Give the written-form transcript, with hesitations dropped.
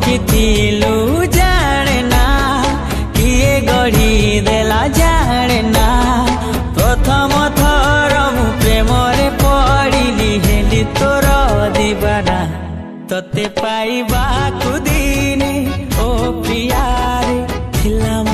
बुझिथिलु जाने ना किए गढ़ी देला जाने ना प्रथम थर मु प्रेम रे पड़िली हेली तोर दीवाना तते पाइबा कुदिने ओ प्रिया रे थिला